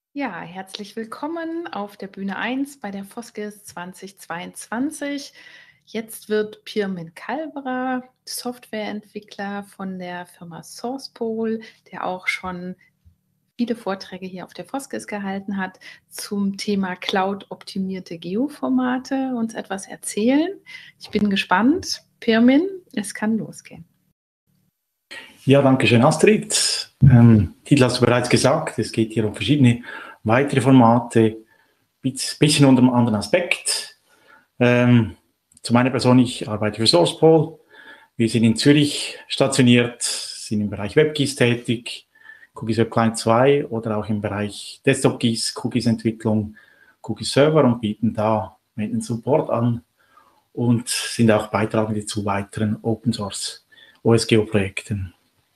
Ja, herzlich willkommen auf der Bühne 1 bei der Foskis 2022. Jetzt wird Pirmin Kalberer, Softwareentwickler von der Firma SourcePol, der auch schon viele Vorträge hier auf der Foskis gehalten hat, zum Thema Cloud-optimierte Geoformate uns etwas erzählen. Ich bin gespannt. Pirmin, es kann losgehen. Ja, danke schön, Astrid. Titel hast du bereits gesagt, es geht hier um verschiedene weitere Formate, bisschen unter einem anderen Aspekt. Zu meiner Person, ich arbeite für SourcePol. Wir sind in Zürich stationiert, sind im Bereich WebGIS tätig, Cookies Web Client 2 oder auch im Bereich Desktop GIS, Cookies Entwicklung, Cookies Server und bieten da Maintenance Support an und sind auch Beitragende zu weiteren Open Source OSGeo Projekten.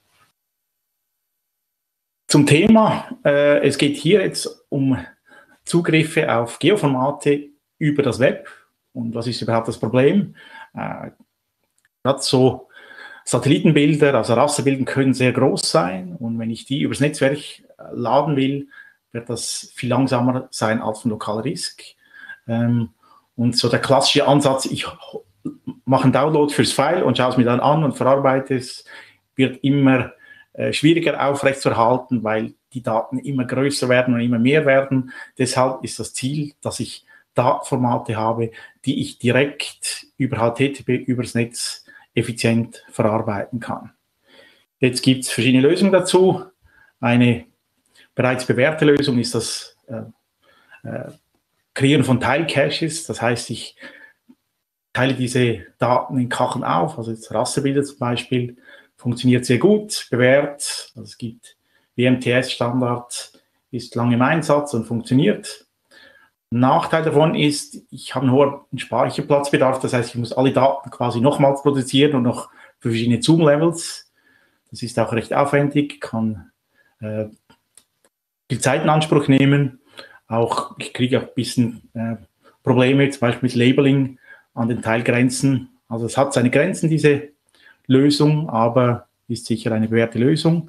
Zum Thema, es geht hier jetzt um Zugriffe auf Geoformate über das Web. Und was ist überhaupt das Problem? Gerade so Satellitenbilder, also Rasterbilder können sehr groß sein. Und wenn ich die übers Netzwerk laden will, wird das viel langsamer sein als ein lokaler Disk. Und so der klassische Ansatz, ich mache einen Download fürs File und schaue es mir dann an und verarbeite es, wird immer schwieriger aufrechtzuerhalten, weil die Daten immer größer werden und immer mehr werden. Deshalb ist das Ziel, dass ich Datenformate habe, die ich direkt über HTTP, übers Netz effizient verarbeiten kann. Jetzt gibt es verschiedene Lösungen dazu. Eine bereits bewährte Lösung ist das Kreieren von Teilcaches. Das heißt, ich teile diese Daten in Kacheln auf, also jetzt Rasterbilder zum Beispiel, funktioniert sehr gut, bewährt. Also es gibt WMTS-Standard, ist lange im Einsatz und funktioniert. Nachteil davon ist, ich habe einen hohen Speicherplatzbedarf, das heißt, ich muss alle Daten quasi nochmals produzieren und noch für verschiedene Zoom-Levels. Das ist auch recht aufwendig, kann viel Zeit in Anspruch nehmen. Auch ich kriege auch ein bisschen Probleme, zum Beispiel mit Labeling an den Teilgrenzen. Also es hat seine Grenzen, diese Lösung, aber ist sicher eine bewährte Lösung.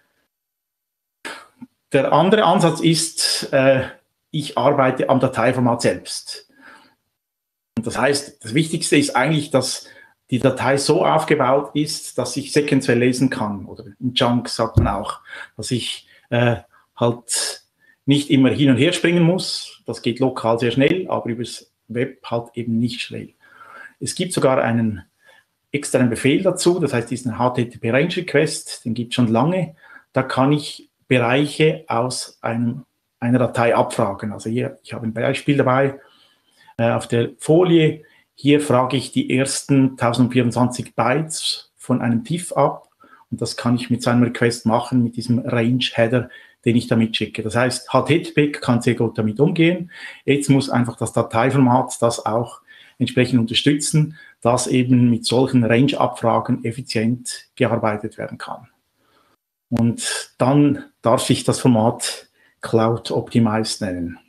Der andere Ansatz ist, ich arbeite am Dateiformat selbst. Und das heißt, das Wichtigste ist eigentlich, dass die Datei so aufgebaut ist, dass ich sequenziell lesen kann. Oder im Chunk sagt man auch, dass ich halt nicht immer hin und her springen muss. Das geht lokal sehr schnell, aber übers Web halt eben nicht schnell. Es gibt sogar einen externen Befehl dazu, das heißt diesen HTTP Range Request, den gibt es schon lange. Da kann ich Bereiche aus einer Datei abfragen. Also hier, ich habe ein Beispiel dabei auf der Folie. Hier frage ich die ersten 1024 Bytes von einem TIFF ab und das kann ich mit seinem Request machen, mit diesem Range Header, den ich damit schicke. Das heißt, HTTP kann sehr gut damit umgehen. Jetzt muss einfach das Dateiformat das auch entsprechend unterstützen, dass eben mit solchen Range-Abfragen effizient gearbeitet werden kann. Und dann darf ich das Format Cloud Optimized nennen.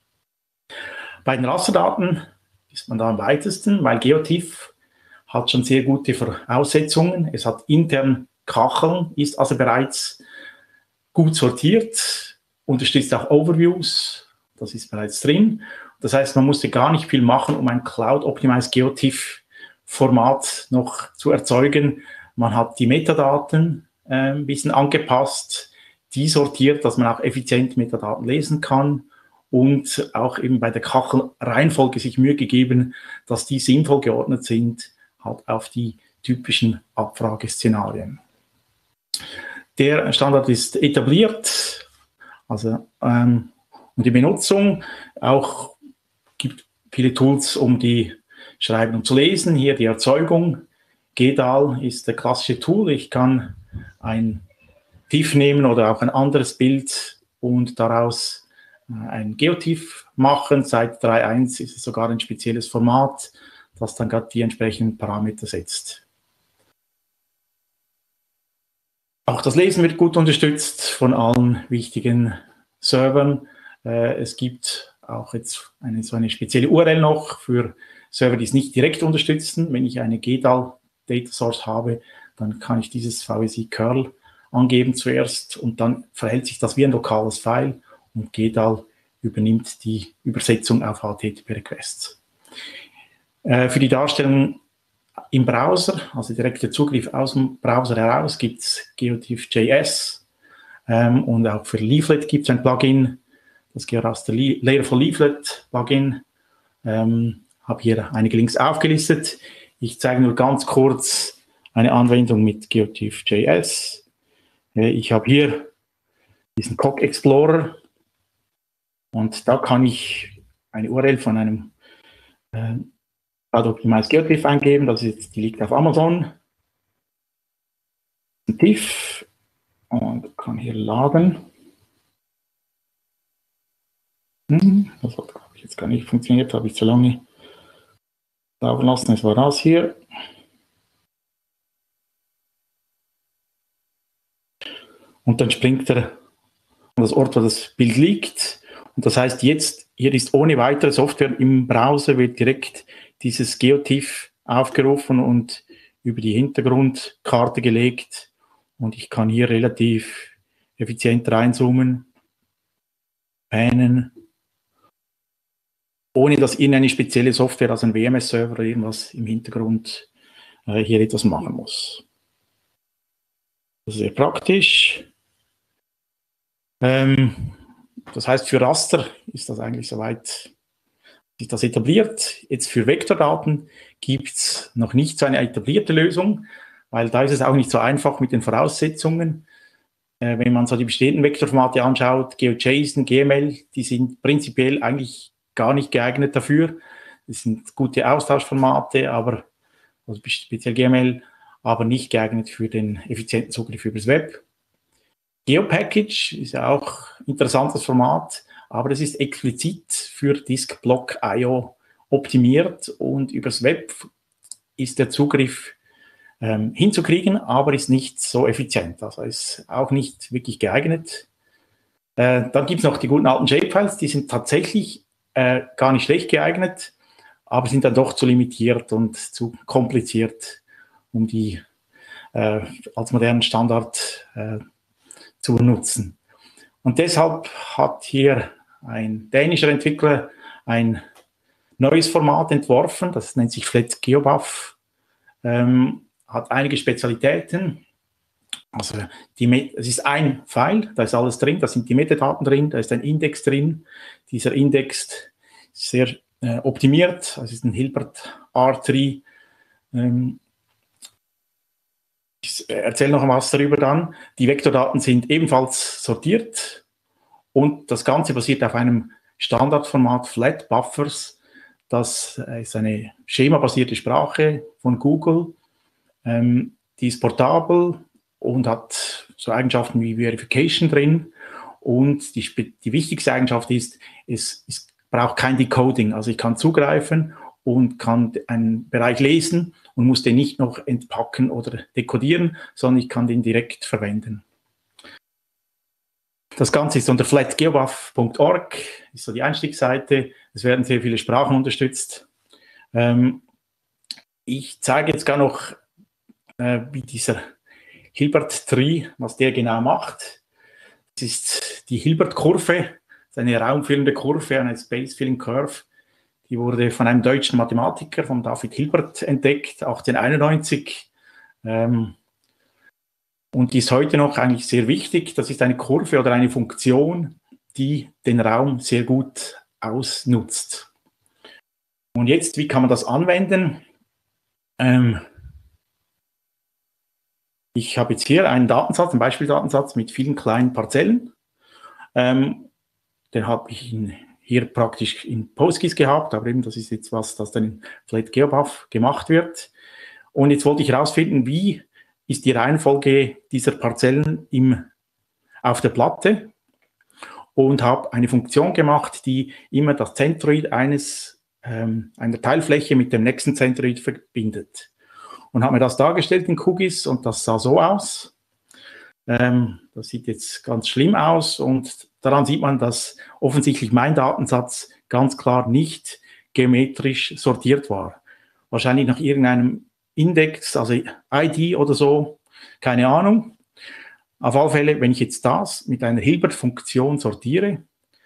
Bei den Rasterdaten ist man da am weitesten, weil GeoTIFF hat schon sehr gute Voraussetzungen. Es hat intern Kacheln, ist also bereits gut sortiert, unterstützt auch Overviews, das ist bereits drin. Das heißt, man musste gar nicht viel machen, um ein Cloud-Optimized GeoTIFF-Format noch zu erzeugen. Man hat die Metadaten ein bisschen angepasst, die sortiert, dass man auch effizient Metadaten lesen kann und auch eben bei der Kachelreihenfolge sich Mühe gegeben, dass die sinnvoll geordnet sind, halt auf die typischen Abfrageszenarien. Der Standard ist etabliert, also und die Benutzung auch gibt viele Tools, um die Schreiben und zu lesen. Hier die Erzeugung. GEDAL ist der klassische Tool. Ich kann ein TIFF nehmen oder auch ein anderes Bild und daraus ein GeoTIFF machen. Seit 3.1 ist es sogar ein spezielles Format, das dann gerade die entsprechenden Parameter setzt. Auch das Lesen wird gut unterstützt von allen wichtigen Servern. Es gibt auch jetzt so eine spezielle URL noch für Server, die es nicht direkt unterstützen. Wenn ich eine GEDAL Data Source habe, dann kann ich dieses VSI Curl angeben zuerst und dann verhält sich das wie ein lokales File und GDAL übernimmt die Übersetzung auf HTTP-Requests. Für die Darstellung im Browser, also direkter Zugriff aus dem Browser heraus, gibt es Geotiff.js und auch für Leaflet gibt es ein Plugin, das Geraster Layerful Leaflet Plugin. Habe hier einige Links aufgelistet. Ich zeige nur ganz kurz eine Anwendung mit Geotiff.js. Ich habe hier diesen Cog Explorer und da kann ich eine URL von einem Optimized Geotiff eingeben. Das ist jetzt, die liegt auf Amazon. Ein TIFF und kann hier laden. Das hat, glaube ich, jetzt gar nicht funktioniert, habe ich zu lange laufen lassen. Es war das hier. Und dann springt er an das Ort, wo das Bild liegt. Und das heißt jetzt, hier ist ohne weitere Software im Browser, wird direkt dieses Geotiff aufgerufen und über die Hintergrundkarte gelegt. Und ich kann hier relativ effizient reinzoomen, pannen, ohne dass irgendeine spezielle Software, also ein WMS-Server oder irgendwas im Hintergrund hier etwas machen muss. Das ist sehr praktisch. Das heißt, für Raster ist das eigentlich soweit, ist das etabliert. Jetzt für Vektordaten gibt es noch nicht so eine etablierte Lösung, weil da ist es auch nicht so einfach mit den Voraussetzungen. Wenn man so die bestehenden Vektorformate anschaut, GeoJSON, GML, die sind prinzipiell eigentlich gar nicht geeignet dafür. Das sind gute Austauschformate, aber also speziell GML, aber nicht geeignet für den effizienten Zugriff übers Web. GeoPackage ist ja auch ein interessantes Format, aber es ist explizit für Disk-Block-IO optimiert und übers Web ist der Zugriff hinzukriegen, aber ist nicht so effizient. Also ist auch nicht wirklich geeignet. Dann gibt es noch die guten alten Shapefiles, die sind tatsächlich gar nicht schlecht geeignet, aber sind dann doch zu limitiert und zu kompliziert, um die als modernen Standard zu nutzen. Und deshalb hat hier ein dänischer Entwickler ein neues Format entworfen, das nennt sich FlatGeoBuff, hat einige Spezialitäten. Also es ist ein File, da ist alles drin, da sind die Metadaten drin, da ist ein Index drin. Dieser Index ist sehr optimiert, das ist ein Hilbert R3. Ich erzähle noch was darüber dann. Die Vektordaten sind ebenfalls sortiert und das Ganze basiert auf einem Standardformat Flat Buffers. Das ist eine schemabasierte Sprache von Google. Die ist portabel und hat so Eigenschaften wie Verification drin. Und die wichtigste Eigenschaft ist, es braucht kein Decoding. Also ich kann zugreifen und kann einen Bereich lesen und muss den nicht noch entpacken oder dekodieren, sondern ich kann den direkt verwenden. Das Ganze ist unter flatgeobuff.org, ist so die Einstiegsseite. Es werden sehr viele Sprachen unterstützt. Ich zeige jetzt gar noch, wie dieser Hilbert Tree, was der genau macht. Das ist die Hilbert-Kurve, eine raumfüllende Kurve, eine Space-Filling Curve. Die wurde von einem deutschen Mathematiker, von David Hilbert, entdeckt, 1891. Und die ist heute noch eigentlich sehr wichtig. Das ist eine Kurve oder eine Funktion, die den Raum sehr gut ausnutzt. Und jetzt, wie kann man das anwenden? Ich habe jetzt hier einen Datensatz, einen Beispieldatensatz mit vielen kleinen Parzellen. Den habe ich hier praktisch in PostGIS gehabt, aber eben das ist jetzt was, das dann in FlatGeoBuff gemacht wird. Und jetzt wollte ich herausfinden, wie ist die Reihenfolge dieser Parzellen auf der Platte und habe eine Funktion gemacht, die immer das Zentroid einer Teilfläche mit dem nächsten Zentroid verbindet. Und habe mir das dargestellt in QGIS und das sah so aus. Das sieht jetzt ganz schlimm aus und daran sieht man, dass offensichtlich mein Datensatz ganz klar nicht geometrisch sortiert war. Wahrscheinlich nach irgendeinem Index, also ID oder so, keine Ahnung. Auf alle Fälle, wenn ich jetzt das mit einer Hilbert-Funktion sortiere,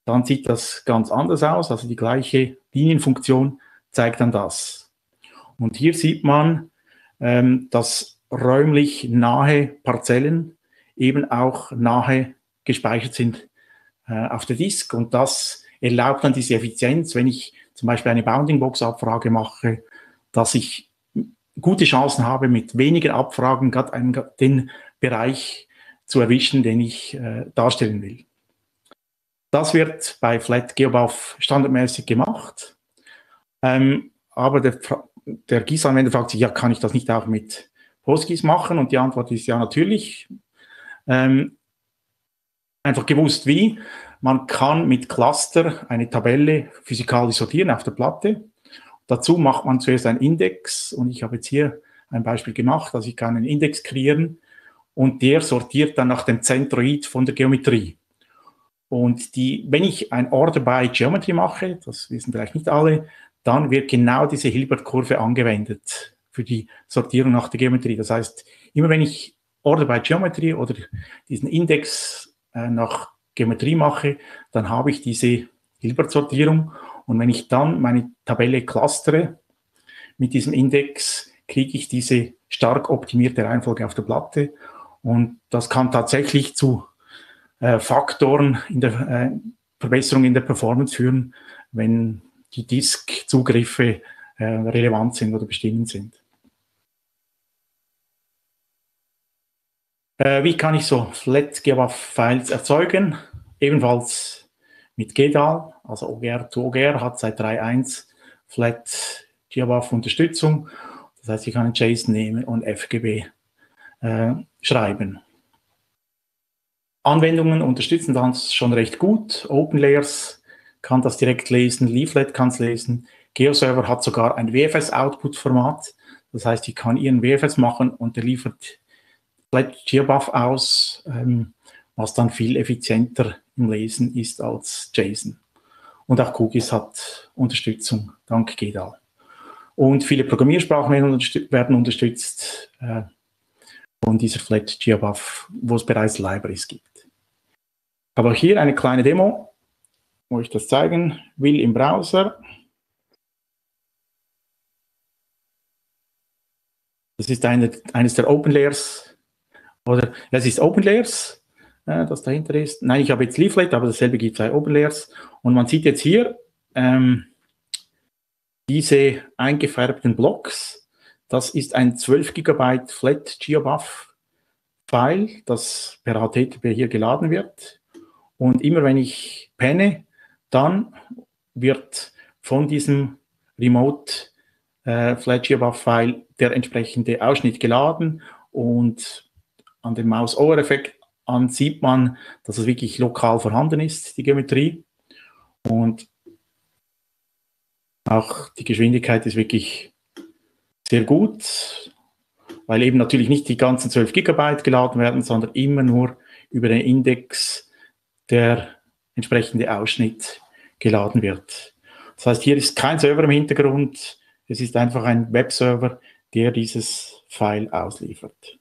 dann sieht das ganz anders aus. Also die gleiche Linienfunktion zeigt dann das. Und hier sieht man, dass räumlich nahe Parzellen eben auch nahe gespeichert sind auf der Disk. Und das erlaubt dann diese Effizienz, wenn ich zum Beispiel eine Bounding-Box-Abfrage mache, dass ich gute Chancen habe, mit weniger Abfragen gerade den Bereich zu erwischen, den ich darstellen will. Das wird bei FlatGeoBuff standardmäßig gemacht. Aber der GIS-Anwender fragt sich, ja, kann ich das nicht auch mit PostGIS machen? Und die Antwort ist ja, natürlich. Einfach gewusst wie. Man kann mit Cluster eine Tabelle physikalisch sortieren auf der Platte. Dazu macht man zuerst einen Index. Und ich habe jetzt hier ein Beispiel gemacht. Also ich kann einen Index kreieren und der sortiert dann nach dem Zentroid von der Geometrie. Und wenn ich ein Order by Geometry mache, das wissen vielleicht nicht alle, dann wird genau diese Hilbert-Kurve angewendet für die Sortierung nach der Geometrie. Das heißt, immer wenn ich Order by Geometry oder diesen Index nach Geometrie mache, dann habe ich diese Hilbert-Sortierung. Und wenn ich dann meine Tabelle clustere mit diesem Index, kriege ich diese stark optimierte Reihenfolge auf der Platte. Und das kann tatsächlich zu Faktoren in der Verbesserung in der Performance führen, wenn die Disk-Zugriffe relevant sind oder bestimmend sind. Wie kann ich so FlatGeoBuff-Files erzeugen? Ebenfalls mit GDAL, also OGR to OGR hat seit 3.1 FlatGeoBuff-Unterstützung. Das heißt, ich kann einen JSON nehmen und FGB schreiben. Anwendungen unterstützen das schon recht gut. OpenLayers kann das direkt lesen, Leaflet kann es lesen. GeoServer hat sogar ein WFS-Output-Format. Das heißt, ich kann ihren WFS machen und der liefert FlatGeoBuff aus, was dann viel effizienter im Lesen ist als JSON. Und auch QGIS hat Unterstützung dank GDAL. Und viele Programmiersprachen werden unterstützt von dieser FlatGeoBuff, wo es bereits Libraries gibt. Ich habe auch hier eine kleine Demo, wo ich das zeigen will im Browser. Das ist eines der OpenLayers, oder es ist OpenLayers, das dahinter ist. Nein, ich habe jetzt Leaflet, aber dasselbe gibt es bei OpenLayers. Und man sieht jetzt hier diese eingefärbten Blocks. Das ist ein 12 GB FlatGeoBuff-File, das per HTTP hier geladen wird. Und immer wenn ich penne, dann wird von diesem Remote FlatGeoBuff-File der entsprechende Ausschnitt geladen und an dem Maus-Over-Effekt an sieht man, dass es wirklich lokal vorhanden ist, die Geometrie. Und auch die Geschwindigkeit ist wirklich sehr gut, weil eben natürlich nicht die ganzen 12 GB geladen werden, sondern immer nur über den Index der entsprechende Ausschnitt geladen wird. Das heißt, hier ist kein Server im Hintergrund, es ist einfach ein Webserver, der dieses File ausliefert.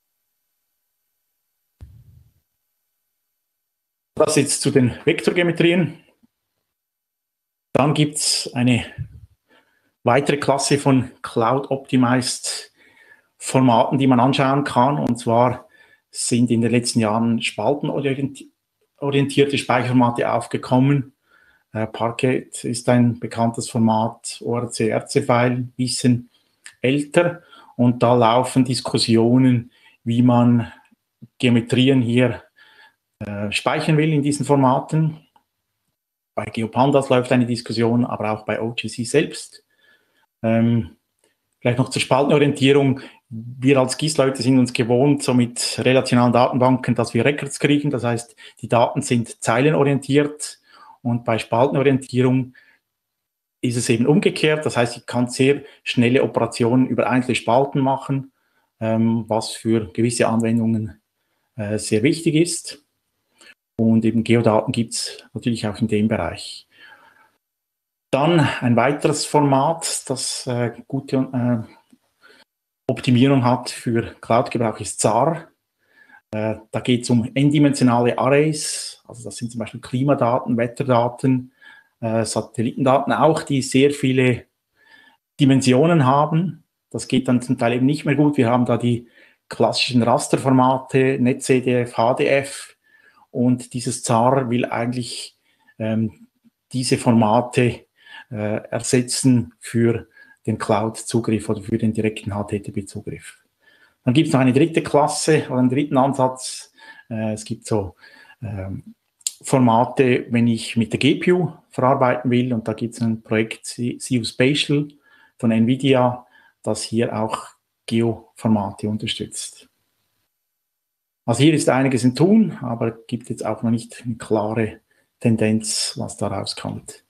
Das jetzt zu den Vektorgeometrien. Dann gibt es eine weitere Klasse von Cloud-Optimized Formaten, die man anschauen kann. Und zwar sind in den letzten Jahren spaltenorientierte Speicherformate aufgekommen. Parquet ist ein bekanntes Format, ORC-RC-File, ein bisschen älter. Und da laufen Diskussionen, wie man Geometrien hier speichern will in diesen Formaten. Bei GeoPandas läuft eine Diskussion, aber auch bei OGC selbst. Vielleicht noch zur Spaltenorientierung. Wir als GIS-Leute sind uns gewohnt, so mit relationalen Datenbanken, dass wir Records kriegen. Das heißt, die Daten sind zeilenorientiert und bei Spaltenorientierung ist es eben umgekehrt. Das heißt, ich kann sehr schnelle Operationen über einzelne Spalten machen, was für gewisse Anwendungen sehr wichtig ist. Und eben Geodaten gibt es natürlich auch in dem Bereich. Dann ein weiteres Format, das gute Optimierung hat für Cloud-Gebrauch, ist ZAR. Da geht es um n-dimensionale Arrays, also das sind zum Beispiel Klimadaten, Wetterdaten, Satellitendaten auch, die sehr viele Dimensionen haben. Das geht dann zum Teil eben nicht mehr gut. Wir haben da die klassischen Rasterformate, NetCDF, HDF, und dieses ZAR will eigentlich diese Formate ersetzen für den Cloud-Zugriff oder für den direkten HTTP-Zugriff. Dann gibt es noch eine dritte Klasse oder einen dritten Ansatz. Es gibt so Formate, wenn ich mit der GPU verarbeiten will, und da gibt es ein Projekt CU Spatial von NVIDIA, das hier auch Geo-Formate unterstützt. Also hier ist einiges im Tun, aber gibt jetzt auch noch nicht eine klare Tendenz, was da rauskommt.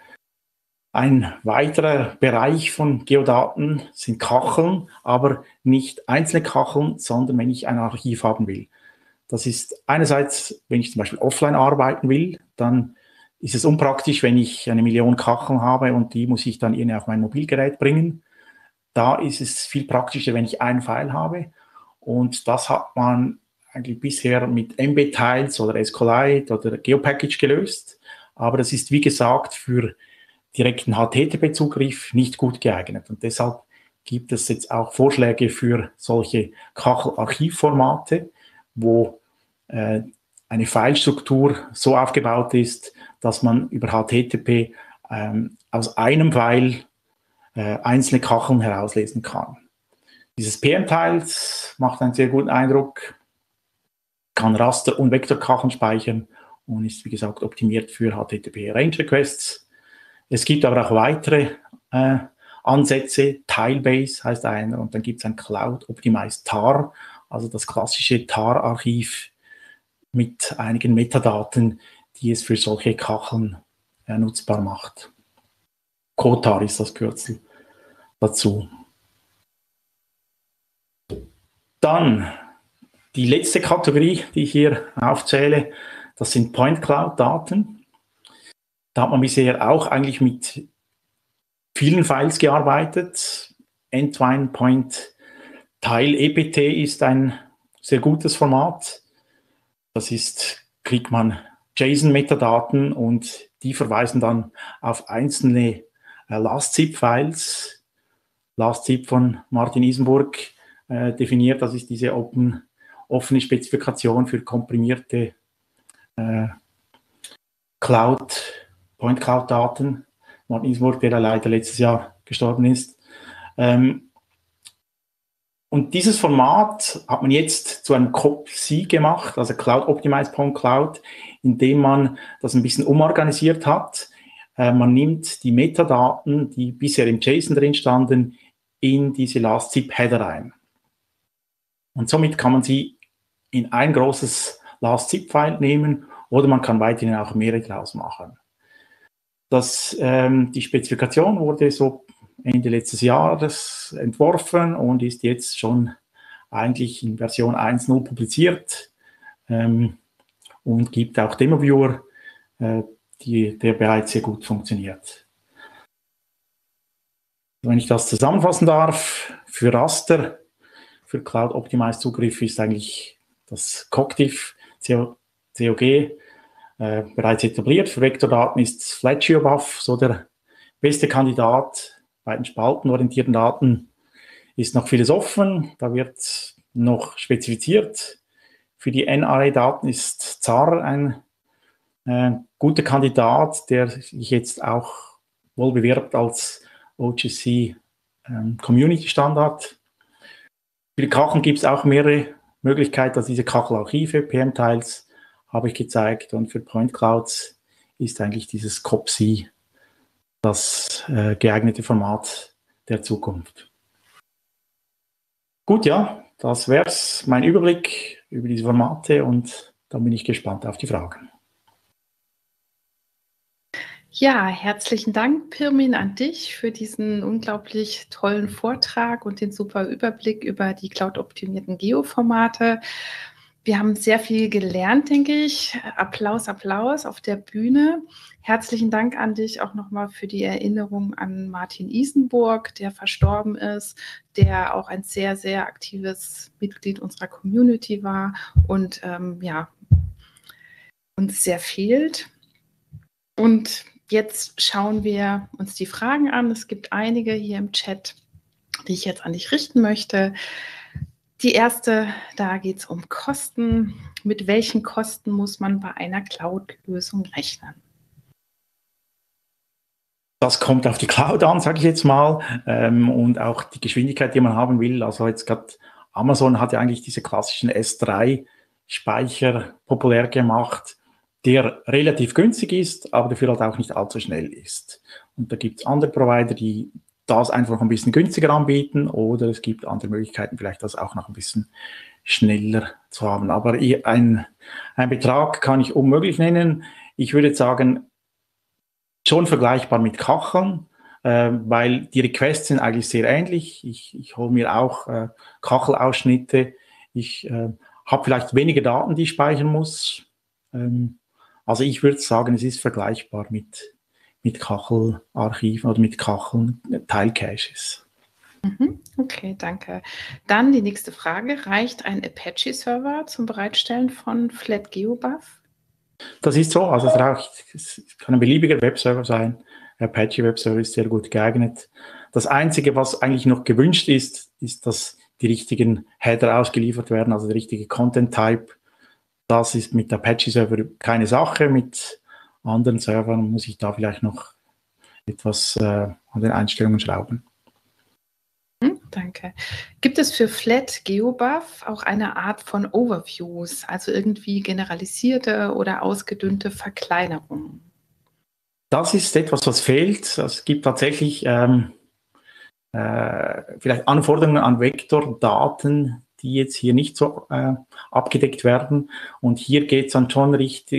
Ein weiterer Bereich von Geodaten sind Kacheln, aber nicht einzelne Kacheln, sondern wenn ich ein Archiv haben will. Das ist einerseits, wenn ich zum Beispiel offline arbeiten will, dann ist es unpraktisch, wenn ich 1 Million Kacheln habe und die muss ich dann irgendwie auf mein Mobilgerät bringen. Da ist es viel praktischer, wenn ich einen File habe, und das hat man eigentlich bisher mit MB-Tiles oder SQLite oder GeoPackage gelöst, aber das ist, wie gesagt, für direkten HTTP-Zugriff nicht gut geeignet. Und deshalb gibt es jetzt auch Vorschläge für solche Kachelarchivformate, wo eine Filestruktur so aufgebaut ist, dass man über HTTP aus einem File einzelne Kacheln herauslesen kann. Dieses PM-Tiles macht einen sehr guten Eindruck, kann Raster- und Vektorkacheln speichern und ist, wie gesagt, optimiert für HTTP-Range-Requests. Es gibt aber auch weitere Ansätze. Tilebase heißt einer, und dann gibt es ein Cloud-Optimized TAR, also das klassische TAR-Archiv mit einigen Metadaten, die es für solche Kacheln nutzbar macht. COTAR ist das Kürzel dazu. Dann die letzte Kategorie, die ich hier aufzähle, das sind Point Cloud-Daten. Da hat man bisher auch eigentlich mit vielen Files gearbeitet. Entwine Point Tile EPT ist ein sehr gutes Format. Das ist, kriegt man JSON-Metadaten und die verweisen dann auf einzelne LastZip-Files. LastZip von Martin Isenburg definiert, das ist diese offene Spezifikation für komprimierte Point Cloud-Daten. Martin Isenburg, der leider letztes Jahr gestorben ist. Und dieses Format hat man jetzt zu einem COP-C gemacht, also Cloud Optimized Point Cloud, indem man das ein bisschen umorganisiert hat. Man nimmt die Metadaten, die bisher im JSON drin standen, in diese LastZip-Header rein. Und somit kann man sie in ein großes LastZip-File nehmen, oder man kann weiterhin auch mehrere draus machen. Die Spezifikation wurde so Ende letztes Jahres entworfen und ist jetzt schon eigentlich in Version 1.0 publiziert und gibt auch Demo-Viewer, der bereits sehr gut funktioniert. Wenn ich das zusammenfassen darf, für Raster, für Cloud Optimized Zugriff ist eigentlich das Cogdiff COG bereits etabliert. Für Vektordaten ist FlatGeoBuff so der beste Kandidat. Bei den spaltenorientierten Daten ist noch vieles offen, da wird noch spezifiziert. Für die N-Array-Daten ist ZAR ein guter Kandidat, der sich jetzt auch wohl bewirbt als OGC Community Standard. Für die Kacheln gibt es auch mehrere Möglichkeiten, also diese Kachelarchive, PM-Tiles habe ich gezeigt, und für Point Clouds ist eigentlich dieses COP-C das geeignete Format der Zukunft. Gut, ja, das wäre es, mein Überblick über diese Formate, und dann bin ich gespannt auf die Fragen. Ja, herzlichen Dank, Pirmin, an dich für diesen unglaublich tollen Vortrag und den super Überblick über die cloud-optimierten Geoformate. Wir haben sehr viel gelernt, denke ich. Applaus, Applaus auf der Bühne. Herzlichen Dank an dich auch nochmal für die Erinnerung an Martin Isenburg, der verstorben ist, der auch ein sehr, sehr aktives Mitglied unserer Community war und ja, uns sehr fehlt. Und jetzt schauen wir uns die Fragen an. Es gibt einige hier im Chat, die ich jetzt an dich richten möchte. Die erste, da geht es um Kosten. Mit welchen Kosten muss man bei einer Cloud-Lösung rechnen? Das kommt auf die Cloud an, sage ich jetzt mal, und auch die Geschwindigkeit, die man haben will. Also jetzt gerade Amazon hat ja eigentlich diese klassischen S3-Speicher populär gemacht, der relativ günstig ist, aber dafür halt auch nicht allzu schnell ist. Und da gibt es andere Provider, die das einfach ein bisschen günstiger anbieten, oder es gibt andere Möglichkeiten, vielleicht das auch noch ein bisschen schneller zu haben. Aber ein Betrag kann ich unmöglich nennen. Ich würde sagen, schon vergleichbar mit Kacheln, weil die Requests sind eigentlich sehr ähnlich. Ich hole mir auch Kachelausschnitte. Ich habe vielleicht weniger Daten, die ich speichern muss. Also ich würde sagen, es ist vergleichbar mit Kachelarchiven oder mit Kacheln, Teilcaches. Okay, danke. Dann die nächste Frage. Reicht ein Apache-Server zum Bereitstellen von FlatGeoBuff? Das ist so, also es kann ein beliebiger Webserver sein. Apache Webserver ist sehr gut geeignet. Das Einzige, was eigentlich noch gewünscht ist, ist, dass die richtigen Header ausgeliefert werden, also der richtige Content-Type. Das ist mit Apache-Server keine Sache. Mit anderen Servern muss ich da vielleicht noch etwas an den Einstellungen schrauben. Danke. Gibt es für FlatGeoBuff auch eine Art von Overviews, also irgendwie generalisierte oder ausgedünnte Verkleinerungen? Das ist etwas, was fehlt. Es gibt tatsächlich vielleicht Anforderungen an Vektordaten, die jetzt hier nicht so abgedeckt werden. Und hier geht es dann schon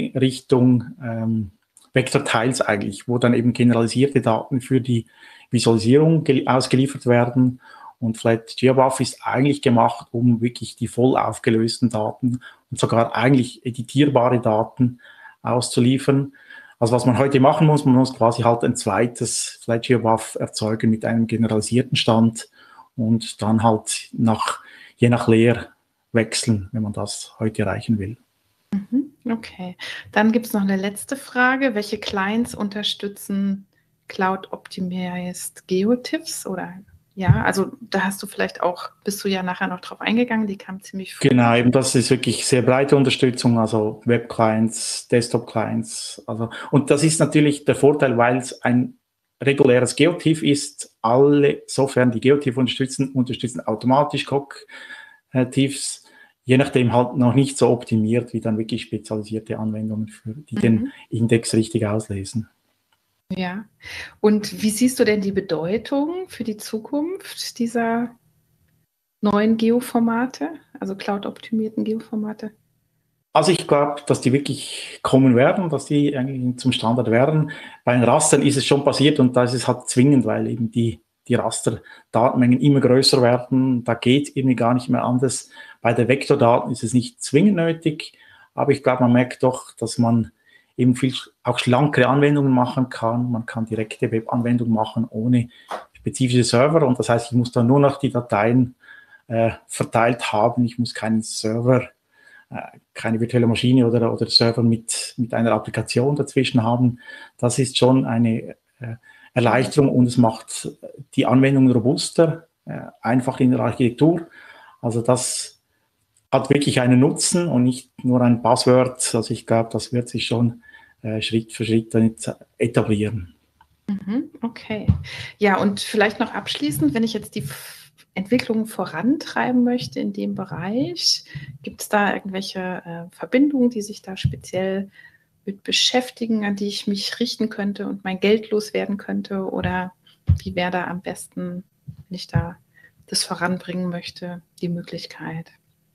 Richtung Vektortiles eigentlich, wo dann eben generalisierte Daten für die Visualisierung ausgeliefert werden. Und FlatGeoBuff ist eigentlich gemacht, um wirklich die voll aufgelösten Daten und sogar eigentlich editierbare Daten auszuliefern. Also was man heute machen muss, man muss quasi halt ein zweites FlatGeoBuff erzeugen mit einem generalisierten Stand und dann halt je nach Layer wechseln, wenn man das heute erreichen will. Okay, dann gibt es noch eine letzte Frage. Welche Clients unterstützen Cloud Optimized GeoTIFFs? Oder ja, also da bist du ja nachher noch drauf eingegangen, die kam ziemlich früh. Genau, eben das ist wirklich sehr breite Unterstützung, also Web-Clients, Desktop-Clients. Also, und das ist natürlich der Vorteil, weil es ein reguläres GeoTIFF ist. Alle Software, die GeoTIFF unterstützen automatisch COG-TIFFs, je nachdem halt noch nicht so optimiert wie dann wirklich spezialisierte Anwendungen, die den Index richtig auslesen. Ja, und wie siehst du denn die Bedeutung für die Zukunft dieser neuen Geoformate, also Cloud-optimierten Geoformate? Also ich glaube, dass die wirklich kommen werden, dass die eigentlich zum Standard werden. Bei den Rastern ist es schon passiert und da ist es halt zwingend, weil eben die Raster-Datenmengen immer größer werden. Da geht es irgendwie gar nicht mehr anders. Bei den Vektordaten ist es nicht zwingend nötig, aber ich glaube, man merkt doch, dass man eben viel auch schlankere Anwendungen machen kann. Man kann direkte Webanwendungen machen ohne spezifische Server und das heißt, ich muss dann nur noch die Dateien verteilt haben. Ich muss keinen Server, keine virtuelle Maschine oder Server mit einer Applikation dazwischen haben. Das ist schon eine Erleichterung und es macht die Anwendung robuster, einfach in der Architektur. Also das hat wirklich einen Nutzen und nicht nur ein Buzzword. Also ich glaube, das wird sich schon Schritt für Schritt dann etablieren. Okay. Ja, und vielleicht noch abschließend, wenn ich jetzt die Entwicklung vorantreiben möchte in dem Bereich, gibt es da irgendwelche Verbindungen, die sich da speziell mit beschäftigen, an die ich mich richten könnte und mein Geld loswerden könnte? Oder wie wäre da am besten, wenn ich da das voranbringen möchte, die Möglichkeit?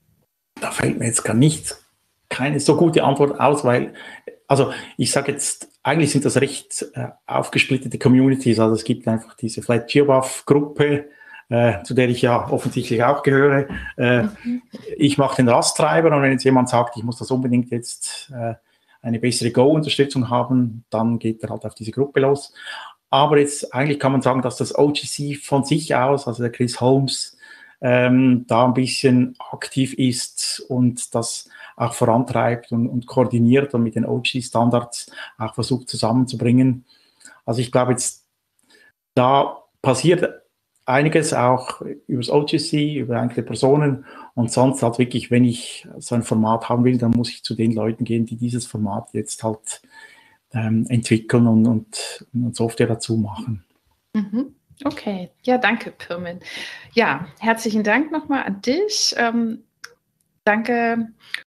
Da fällt mir jetzt keine so gute Antwort aus, weil, also ich sage jetzt, eigentlich sind das recht aufgesplittete Communities, also es gibt einfach diese FlatGeoBuff-Gruppe, zu der ich ja offensichtlich auch gehöre. Ich mache den Rasttreiber und wenn jetzt jemand sagt, ich muss das unbedingt jetzt eine bessere Go-Unterstützung haben, dann geht er halt auf diese Gruppe los. Aber jetzt eigentlich kann man sagen, dass das OGC von sich aus, also der Chris Holmes, da ein bisschen aktiv ist und das auch vorantreibt und koordiniert und mit den OG-Standards auch versucht zusammenzubringen. Also ich glaube jetzt, da passiert einiges auch über das OGC, über einzelne Personen und sonst halt wirklich, wenn ich so ein Format haben will, dann muss ich zu den Leuten gehen, die dieses Format jetzt halt entwickeln und Software dazu machen. Okay, ja, danke, Pirmin. Ja, herzlichen Dank nochmal an dich. Danke